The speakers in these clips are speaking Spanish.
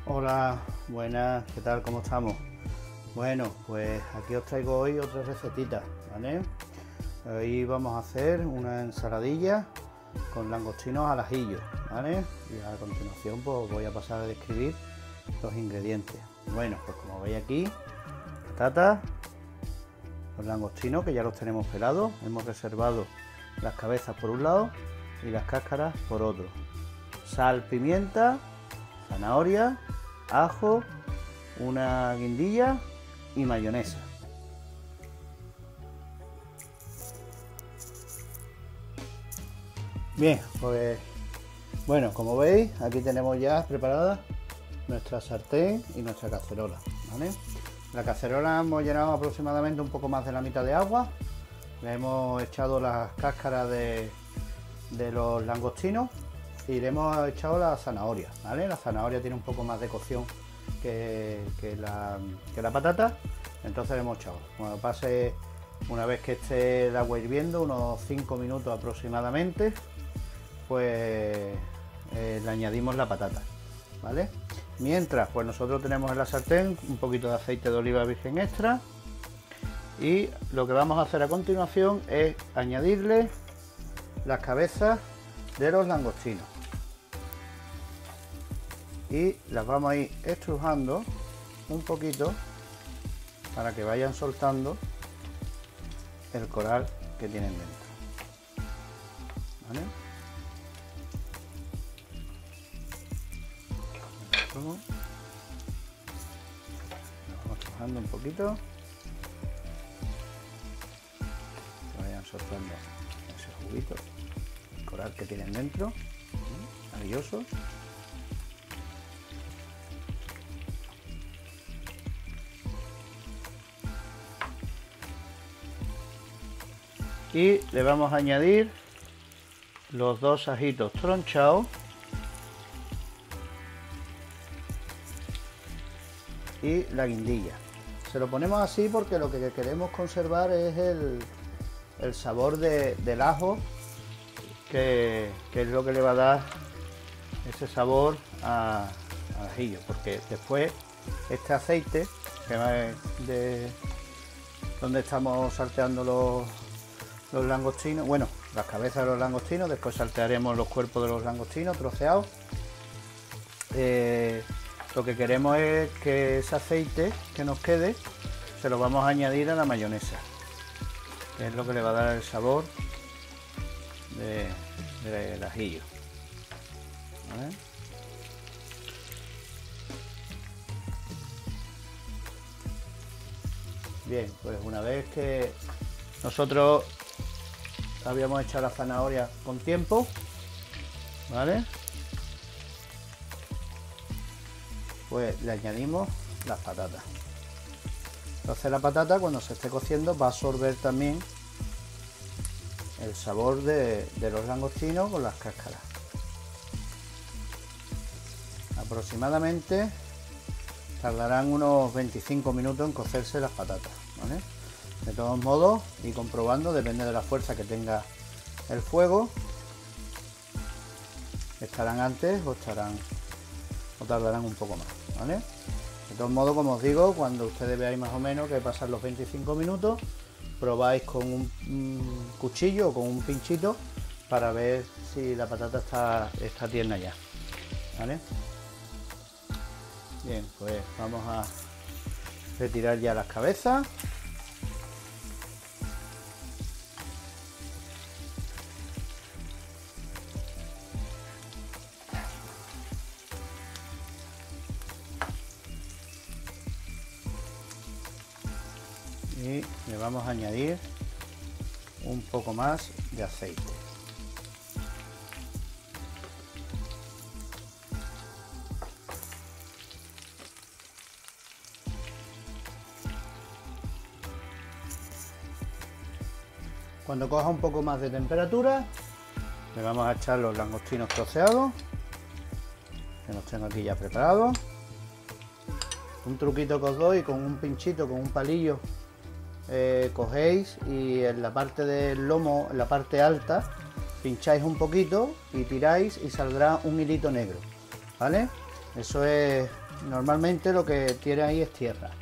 Hola, buenas, ¿qué tal? ¿Cómo estamos? Bueno, pues aquí os traigo hoy otra recetita, ¿vale? Hoy vamos a hacer una ensaladilla con langostinos al ajillo, ¿vale? Y a continuación pues voy a pasar a describir los ingredientes. Bueno, pues como veis aquí, patatas, los langostinos que ya los tenemos pelados, hemos reservado las cabezas por un lado y las cáscaras por otro. Sal, pimienta, zanahoria, ajo, una guindilla y mayonesa. Bien, pues bueno, como veis, aquí tenemos ya preparada nuestra sartén y nuestra cacerola, ¿vale? La cacerola hemos llenado aproximadamente un poco más de la mitad de agua. Le hemos echado las cáscaras de los langostinos y le hemos echado la zanahoria, ¿vale? La zanahoria tiene un poco más de cocción que la patata, entonces le hemos echado. Cuando pase, una vez que esté el agua hirviendo, unos 5 minutos aproximadamente, pues le añadimos la patata, ¿vale? Mientras, pues nosotros tenemos en la sartén un poquito de aceite de oliva virgen extra y lo que vamos a hacer a continuación es añadirle las cabezas de los langostinos y las vamos a ir estrujando un poquito para que vayan soltando el coral que tienen dentro, ¿vale? Lo vamos estrujando un poquito, que vayan soltando ese juguito, el coral que tienen dentro, maravilloso. Y le vamos a añadir los dos ajitos tronchados y la guindilla. Se lo ponemos así porque lo que queremos conservar es el sabor del ajo, que es lo que le va a dar ese sabor al ajillo, porque después este aceite que va de donde estamos salteando los langostinos, bueno, las cabezas de los langostinos, después saltearemos los cuerpos de los langostinos troceados. Lo que queremos es que ese aceite que nos quede se lo vamos a añadir a la mayonesa, que es lo que le va a dar el sabor del ajillo, ¿vale? Bien, pues una vez que nosotros habíamos echado la zanahoria con tiempo, ¿vale? Pues le añadimos las patatas. Entonces la patata, cuando se esté cociendo, va a absorber también el sabor de los langostinos con las cáscaras. Aproximadamente tardarán unos 25 minutos en cocerse las patatas, ¿vale? De todos modos, y comprobando, depende de la fuerza que tenga el fuego, estarán antes o tardarán un poco más, ¿vale? De todos modos, como os digo, cuando ustedes veáis más o menos que pasan los 25 minutos, probáis con un cuchillo o con un pinchito para ver si la patata está tierna ya, ¿vale? Bien, pues vamos a retirar ya las cabezas. Y le vamos a añadir un poco más de aceite. Cuando coja un poco más de temperatura, le vamos a echar los langostinos troceados, que los tengo aquí ya preparados. Un truquito que os doy, con un pinchito, con un palillo, cogéis y en la parte del lomo, en la parte alta, pincháis un poquito y tiráis y saldrá un hilito negro, ¿vale? Eso es normalmente lo que tiene ahí es tierra.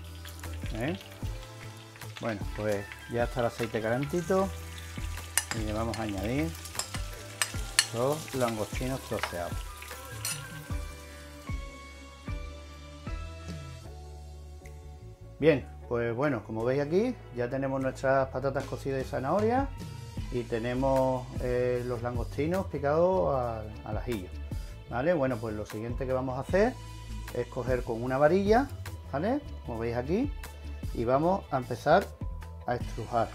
Bueno, pues ya está el aceite calentito y le vamos a añadir los langostinos troceados. Bien, pues bueno, como veis aquí ya tenemos nuestras patatas cocidas y zanahoria y tenemos los langostinos picados al ajillo, ¿vale? Bueno, pues lo siguiente que vamos a hacer es coger con una varilla, ¿vale? Como veis aquí, y vamos a empezar a estrujar.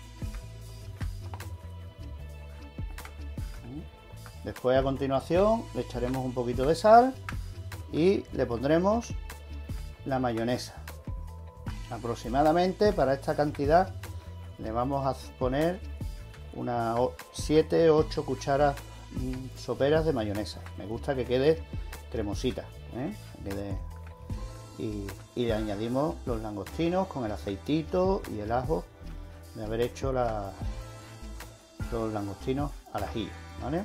Después, a continuación, le echaremos un poquito de sal y le pondremos la mayonesa. Aproximadamente para esta cantidad le vamos a poner unas 7-8 cucharas soperas de mayonesa. Me gusta que quede cremosita, y le añadimos los langostinos con el aceitito y el ajo de haber hecho los langostinos al ajillo, ¿vale?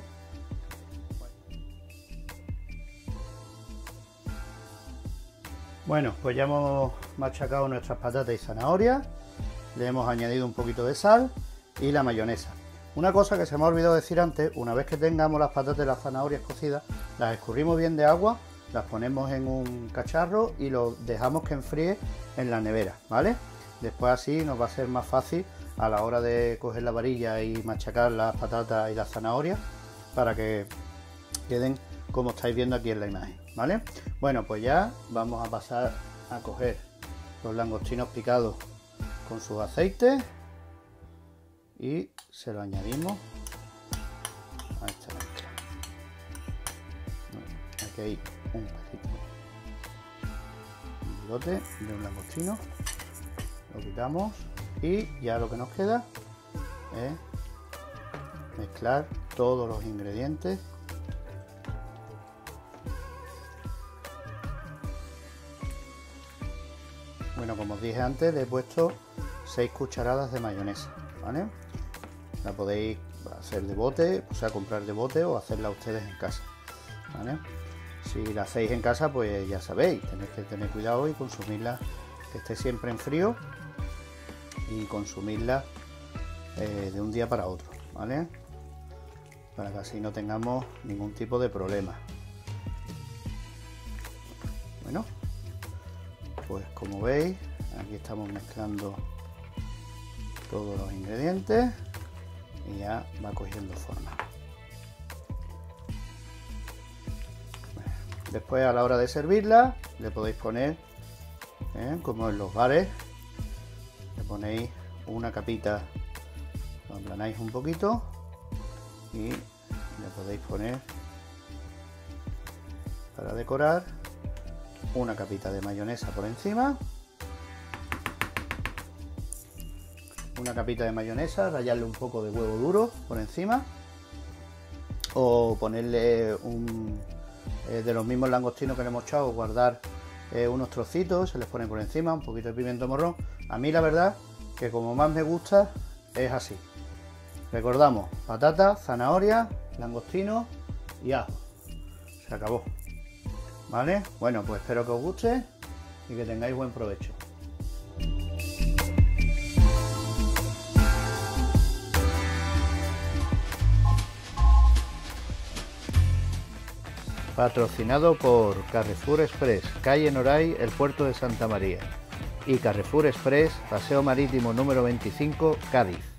Bueno, pues ya hemos machacado nuestras patatas y zanahorias, le hemos añadido un poquito de sal y la mayonesa. Una cosa que se me ha olvidado decir antes: una vez que tengamos las patatas y las zanahorias cocidas, las escurrimos bien de agua, las ponemos en un cacharro y lo dejamos que enfríe en la nevera, ¿vale? Después así nos va a ser más fácil a la hora de coger la varilla y machacar las patatas y las zanahorias para que queden como estáis viendo aquí en la imagen, ¿vale? Bueno, pues ya vamos a pasar a coger los langostinos picados con sus aceites y se lo añadimos a esta mezcla. Bueno, aquí hay un pedacito, un bigote de un langostino, lo quitamos y ya lo que nos queda es mezclar todos los ingredientes . Bueno, como os dije antes, le he puesto 6 cucharadas de mayonesa, ¿vale? La podéis hacer de bote, o sea, comprar de bote o hacerla ustedes en casa, ¿vale? Si la hacéis en casa, pues ya sabéis, tenéis que tener cuidado y consumirla, que esté siempre en frío, y consumirla de un día para otro, ¿vale? Para que así no tengamos ningún tipo de problema. Bueno, pues como veis, aquí estamos mezclando todos los ingredientes y ya va cogiendo forma. Después, a la hora de servirla, le podéis poner, como en los bares, le ponéis una capita, lo aplanáis un poquito y le podéis poner, para decorar, una capita de mayonesa por encima, una capita de mayonesa, rallarle un poco de huevo duro por encima, o ponerle de los mismos langostinos que le hemos echado, guardar unos trocitos, se les pone por encima un poquito de pimiento morrón. A mí la verdad que como más me gusta es así. Recordamos: patata, zanahoria, langostino y ajo. Se acabó. ¿Vale? Bueno, pues espero que os guste y que tengáis buen provecho. Patrocinado por Carrefour Express, calle Noray, el puerto de Santa María, y Carrefour Express, paseo marítimo número 25, Cádiz.